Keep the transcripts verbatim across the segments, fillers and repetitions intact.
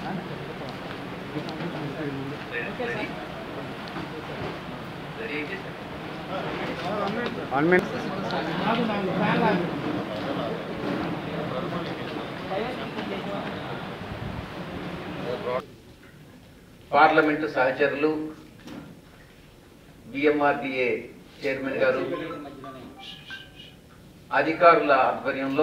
Parliament సహచరులు BMRDA chairman గారు అధికారుల ఆధ్వర్యంలో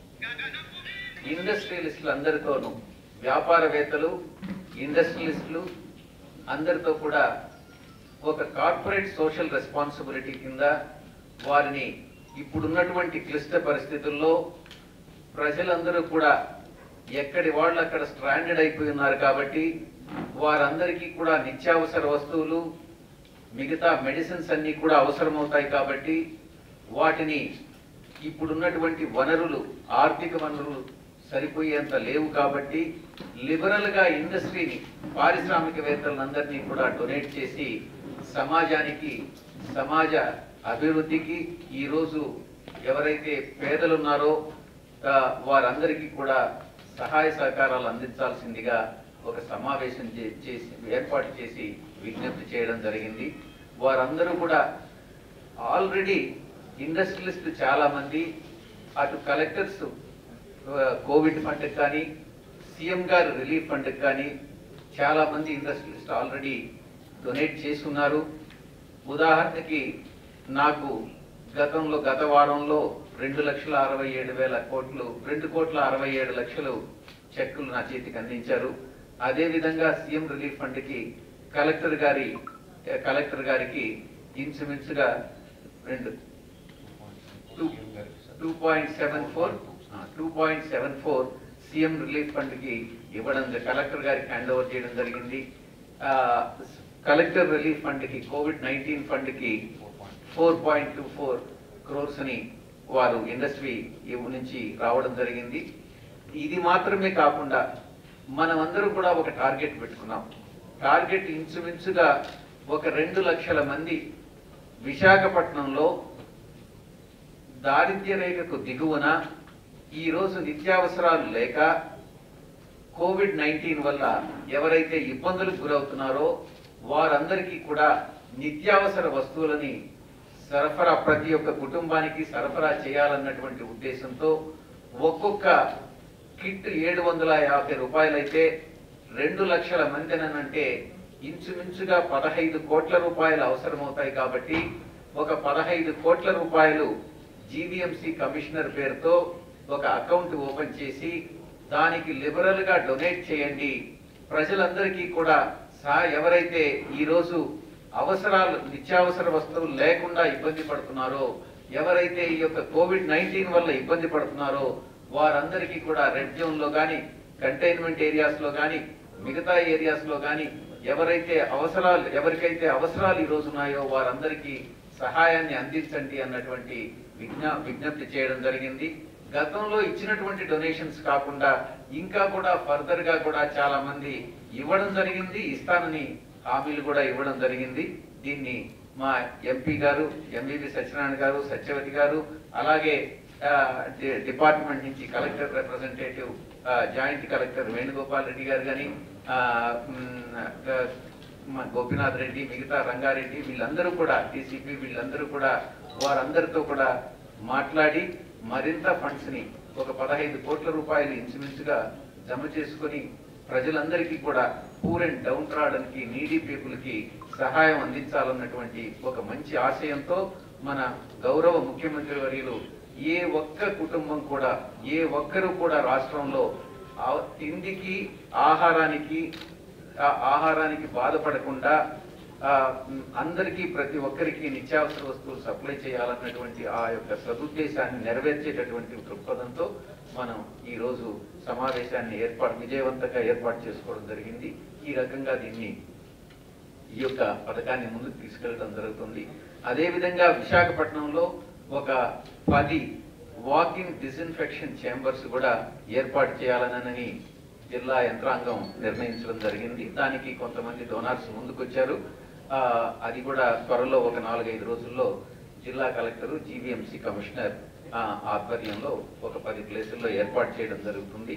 ఇండస్ట్రియలిస్టులు అందరితోనూ వ్యాపారవేత్తలు ఇండస్ట్రియలిస్టులు అందరితో కూడా ఒక కార్పొరేట్ సోషల్ రెస్పాన్సిబిలిటీ కింద వారిని ఇప్పుడున్నటువంటి క్లిష్ట పరిస్థితుల్లో ప్రజలందరూ కూడా ఎక్కడి వాళ్ళు అక్కడ స్ట్రాండెడ్ అయిపోయి ఉన్నారు కాబట్టి వారందరికీ కూడా నిత్యావసర వస్తువులు మిగతా మెడిసిన్స్ అన్నీ కూడా అవసరమవుతాయి కాబట్టి వాటిని ఇప్పుడున్నటువంటి వనరులు ఆర్థిక వనరులు సరిపోయేంత లేవు కాబట్టి లిబరల్గా ఇండస్ట్రీని పారిశ్రామికవేత్తలందరినీ కూడా డొనేట్ చేసి సమాజానికి సమాజ అభివృద్ధికి ఈరోజు ఎవరైతే పేదలున్నారో వారందరికీ కూడా సహాయ సహకారాలు అందించాల్సిందిగా ఒక సమావేశం చేసి ఏర్పాటు చేసి విజ్ఞప్తి చేయడం జరిగింది. వారందరూ కూడా ఆల్రెడీ ఇండస్ట్రియలిస్ట్ చాలా మంది అటు కలెక్టర్స్ కోవిడ్ ఫండ్కి కానీ సీఎం గారు రిలీఫ్ ఫండ్కి కానీ చాలా మంది ఇండస్ట్రియలిస్ట్ ఆల్రెడీ డొనేట్ చేస్తున్నారు. ఉదాహరణకి నాకు గతంలో గత వారంలో రెండు లక్షల అరవై ఏడు వేల కోట్లు రెండు కోట్ల అరవై ఏడు లక్షలు చెక్కులు నా చేతికి అందించారు. అదేవిధంగా సీఎం రిలీఫ్ ఫండ్కి కలెక్టర్ గారి కలెక్టర్ గారికి ఇంచుమించుగా రెండు two two point seven four two point seven four CM relief ఫండ్కి ఇవ్వడం కలెక్టర్ గారికి హ్యాండ్ ఓవర్ చేయడం జరిగింది. కలెక్టర్ రిలీఫ్ ఫండ్కి కోవిడ్ నైన్టీన్ ఫండ్కి four point two four crores అని వారు ఇండస్ట్రీ నుంచి రావడం జరిగింది. ఇది మాత్రమే కాకుండా మనమందరం కూడా ఒక టార్గెట్ పెట్టుకున్నాం. టార్గెట్ ఇంచుమించుగా ఒక రెండు లక్షల మంది విశాఖపట్నంలో దారిద్ర్య రేఖకు దిగువన ఈరోజు నిత్యావసరాలు లేక కోవిడ్ నైన్టీన్ వల్ల ఎవరైతే ఇబ్బందులకు గురవుతున్నారో వారందరికీ కూడా నిత్యావసర వస్తువులని సరఫరా ప్రతి ఒక్క కుటుంబానికి సరఫరా చేయాలన్నటువంటి ఉద్దేశంతో ఒక్కొక్క కిట్ ఏడు వందల యాభై రూపాయలైతే రెండు లక్షల మందినంటే ఇంచుమించుగా పదహైదు కోట్ల రూపాయలు అవసరమవుతాయి కాబట్టి ఒక పదహైదు కోట్ల రూపాయలు జీవీఎంసీ కమిషనర్ పేరుతో ఒక అకౌంట్ ఓపెన్ చేసి దానికి లిబరల్ గా డొనేట్ చేయండి. ప్రజలందరికీ కూడా సహా ఎవరైతే ఈరోజు అవసరాలు నిత్యావసర వస్తువులు లేకుండా ఇబ్బంది పడుతున్నారో ఎవరైతే ఈ యొక్క కోవిడ్ నైన్టీన్ వల్ల ఇబ్బంది పడుతున్నారో వారందరికీ కూడా రెడ్ జోన్ లో కానీ కంటైన్మెంట్ ఏరియాస్ లో కానీ మిగతా ఏరియాస్ లో కానీ ఎవరైతే అవసరాలు ఎవరికైతే అవసరాలు ఈ రోజు ఉన్నాయో వారందరికీ సహాయాన్ని అందించండి అన్నటువంటి విజ్ఞా విజ్ఞప్తి చేయడం జరిగింది. గతంలో ఇచ్చినటువంటి డొనేషన్స్ కాకుండా ఇంకా కూడా ఫర్దర్ గా కూడా చాలా మంది ఇవ్వడం జరిగింది, ఇస్తానని హామీలు కూడా ఇవ్వడం జరిగింది. దీన్ని మా ఎంపీ గారు ఎంవివి సత్యనారాయణ గారు సత్యవతి గారు అలాగే డిపార్ట్మెంట్ నుంచి collector representative joint collector Venugopal Reddy గారు కానీ గోపినాథ్ రెడ్డి మిగతా రంగారెడ్డి వీళ్ళందరూ కూడా టీసీపీ వీళ్ళందరూ కూడా వారందరితో కూడా మాట్లాడి మరింత ఫండ్స్ ని ఒక పదహైదు కోట్ల రూపాయలు ఇంచుమించుగా జమ చేసుకుని ప్రజలందరికీ కూడా పూర్ అండ్ డౌన్ ట్రాడన్కి నీడీ పీపుల్ కి సహాయం అందించాలన్నటువంటి ఒక మంచి ఆశయంతో మన గౌరవ ముఖ్యమంత్రి వర్యులు ఏ ఒక్క కుటుంబం కూడా ఏ ఒక్కరు కూడా రాష్ట్రంలో తిండికి ఆహారానికి ఆహారానికి బాధపడకుండా అందరికీ ప్రతి ఒక్కరికి నిత్యావసర వస్తువులు సప్లై చేయాలన్నటువంటి ఆ యొక్క సదుద్దేశాన్ని నెరవేర్చేటటువంటి దృక్పథంతో మనం ఈ రోజు సమావేశాన్ని ఏర్పాటు విజయవంతంగా ఏర్పాటు చేసుకోవడం జరిగింది. ఈ రకంగా దీన్ని ఈ యొక్క పథకాన్ని ముందుకు తీసుకెళ్లడం జరుగుతుంది. అదేవిధంగా విశాఖపట్నంలో ఒక పది వాకింగ్ డిస్ఇన్ఫెక్షన్ చేంబర్స్ కూడా ఏర్పాటు చేయాలనని జిల్లా యంత్రాంగం నిర్ణయించడం జరిగింది. దానికి కొంతమంది డోనార్స్ ముందుకొచ్చారు. అది కూడా త్వరలో ఒక నాలుగైదు రోజుల్లో జిల్లా కలెక్టరు జీవీఎంసీ కమిషనర్ ఆధ్వర్యంలో ఒక పది ప్లేసుల్లో ఏర్పాటు చేయడం జరుగుతుంది.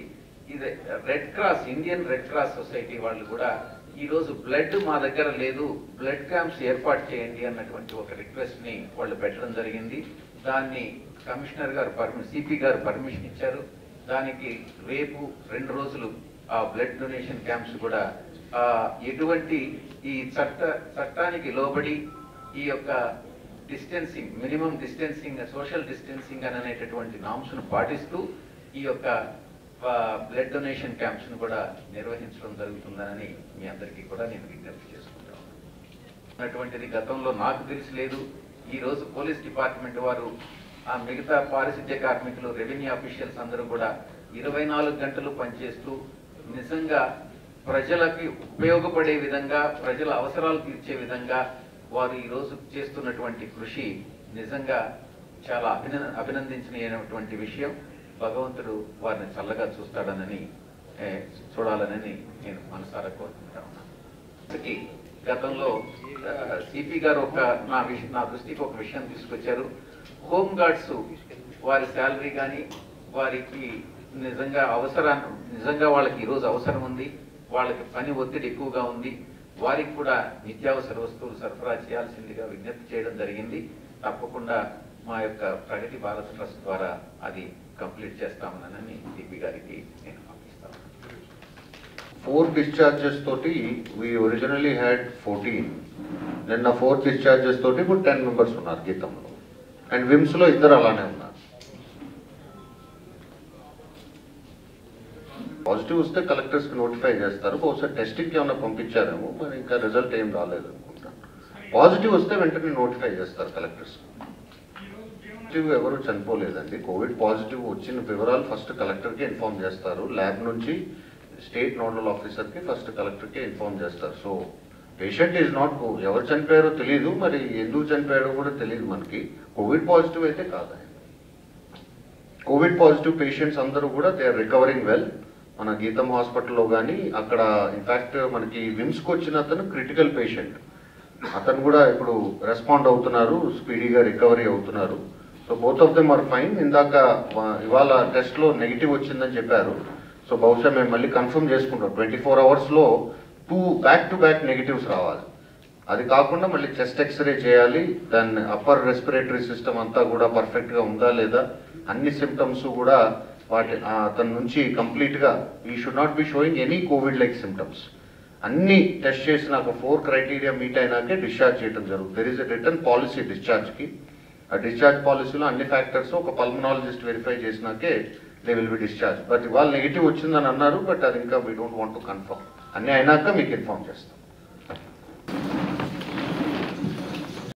ఇది red cross, Indian red cross society వాళ్ళు కూడా ఈరోజు బ్లడ్ మా దగ్గర లేదు, బ్లడ్ క్యాంప్స్ ఏర్పాటు చేయండి అన్నటువంటి ఒక రిక్వెస్ట్ ని వాళ్ళు పెట్టడం జరిగింది. దాన్ని కమిషనర్ గారు పర్మి సిపి గారు పర్మిషన్ ఇచ్చారు. దానికి రేపు రెండు రోజులు ఆ బ్లడ్ డొనేషన్ క్యాంప్స్ కూడా ఆ ఎటువంటి ఈ చట్ట చట్టానికి లోబడి ఈ యొక్క distancing, minimum distancing, social distancing అనేటటువంటి నామ్స్ ను పాటిస్తూ ఈ యొక్క బ్లడ్ డొనేషన్ క్యాంప్స్ ను కూడా నిర్వహించడం జరుగుతుందని మీ అందరికీ కూడా నేను విజ్ఞప్తి చేసుకుంటాను. అటువంటిది గతంలో నాకు తెలిసి లేదు. ఈ రోజు పోలీస్ డిపార్ట్మెంట్ వారు, ఆ మిగతా పారిశుద్ధ్య కార్మికులు, రెవెన్యూ అఫీషియల్స్ అందరూ కూడా ఇరవై నాలుగు గంటలు పనిచేస్తూ నిజంగా ప్రజలకి ఉపయోగపడే విధంగా, ప్రజల అవసరాలు తీర్చే విధంగా వారు ఈ రోజు చేస్తున్నటువంటి కృషి నిజంగా చాలా అభిన అభినందించనీయనటువంటి విషయం. భగవంతుడు వారిని చల్లగా చూస్తాడనని చూడాలనని నేను మనసారా కోరుకుంటా ఉన్నాను. గతంలో సిపి గారు ఒక నా విషయం నా దృష్టికి ఒక విషయం తీసుకొచ్చారు. హోమ్ గార్డ్స్ వారి శాలరీ కానీ, వారికి నిజంగా అవసరాన్ని నిజంగా వాళ్ళకి ఈరోజు అవసరం ఉంది, వాళ్ళకి పని ఒత్తిడి ఎక్కువగా ఉంది, వారికి కూడా నిత్యావసర వస్తువులు సరఫరా చేయాల్సిందిగా విజ్ఞప్తి చేయడం జరిగింది. తప్పకుండా మా యొక్క ప్రగతి భారత్ ట్రస్ట్ ద్వారా అది కంప్లీట్ చేస్తామని సిపి గారికి నేను పంపిస్తాను. ఫోర్ డిశ్చార్జెస్ తోటి వి ఒరిజినల్లీ హ్యాడ్ ఫోర్టీన్. నిన్న ఫోర్ డిశ్చార్జెస్ తోటి ఇప్పుడు టెన్ మెంబర్స్ ఉన్నారు గీతంలో, అండ్ విమ్స్ లో ఇద్దరు అలానే ఉన్నారు. పాజిటివ్ వస్తే కలెక్టర్స్ కి నోటిఫై చేస్తారు. బహుశా టెస్టింగ్ ఏమైనా పంపించారేమో, మరి ఇంకా రిజల్ట్ ఏం రాలేదు అనుకుంటాను. పాజిటివ్ వస్తే వెంటనే నోటిఫై చేస్తారు కలెక్టర్స్. పాజిటివ్ ఎవరు చనిపోలేదండి. కోవిడ్ పాజిటివ్ వచ్చిన వివరాలు ఫస్ట్ కలెక్టర్కి ఇన్ఫార్మ్ చేస్తారు. ల్యాబ్ నుంచి స్టేట్ నోడల్ ఆఫీసర్కి ఫస్ట్ కలెక్టర్కి ఇన్ఫార్మ్ చేస్తారు. సో పేషెంట్ ఈజ్ నాట్, ఎవరు చనిపోయారో తెలియదు, మరి ఎందుకు చనిపోయారో కూడా తెలియదు మనకి. కోవిడ్ పాజిటివ్ అయితే కాదు. కోవిడ్ పాజిటివ్ పేషెంట్స్ అందరూ కూడా దే ఆర్ రికవరింగ్ వెల్. మన గీతం హాస్పిటల్లో కానీ అక్కడ ఇన్ఫాక్ట్ మనకి విమ్స్కి వచ్చిన అతను క్రిటికల్ పేషెంట్, అతను కూడా ఇప్పుడు రెస్పాండ్ అవుతున్నారు, స్పీడీగా రికవరీ అవుతున్నారు. So both of them are fine. ఇందాక ఇవాళ టెస్ట్లో నెగిటివ్ వచ్చిందని చెప్పారు. సో బహుశా మేము మళ్ళీ కన్ఫర్మ్ చేసుకుంటాం. ట్వంటీ ఫోర్ అవర్స్లో టూ బ్యాక్ టు బ్యాక్ నెగిటివ్స్ రావాలి. అది కాకుండా మళ్ళీ చెస్ట్ ఎక్స్రే చేయాలి. దాన్ని అప్పర్ రెస్పిరేటరీ సిస్టమ్ అంతా కూడా పర్ఫెక్ట్గా ఉందా లేదా, అన్ని సిమ్టమ్స్ కూడా వాటి అతని నుంచి కంప్లీట్గా ఈ should not be showing any COVID like symptoms. అన్ని టెస్ట్ చేసినాక ఫోర్ క్రైటీరియా మీట్ అయినాకే డిశ్చార్జ్ చేయడం జరుగుతుంది. There is a return policy డిశ్చార్జ్కి. ఆ డిశ్చార్జ్ పాలసీలో అన్ని ఫ్యాక్టర్స్ ఒక పల్మనాలజిస్ట్ వెరిఫై చేసినాకే they will be discharge. But ఇవాళ నెగిటివ్ వచ్చిందని అన్నారు, బట్ అది ఇంకా we don't want to confirm. అన్నీ అయినాక మీకు ఇన్ఫార్మ్ చేస్తాం.